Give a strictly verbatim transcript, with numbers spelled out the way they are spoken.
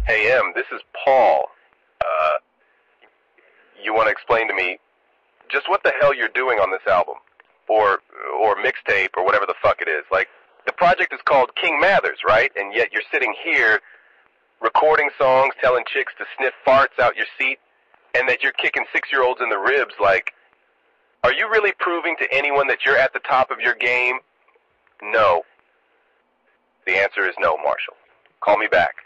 Hey, Em, this is Paul. Uh, you want to explain to me just what the hell you're doing on this album? Or, or mixtape, or whatever the fuck it is. Like, the project is called King Mathers, right? And yet you're sitting here recording songs, telling chicks to sniff farts out your seat, and that you're kicking six-year-olds in the ribs. Like, are you really proving to anyone that you're at the top of your game? No. The answer is no, Marshall. Call me back.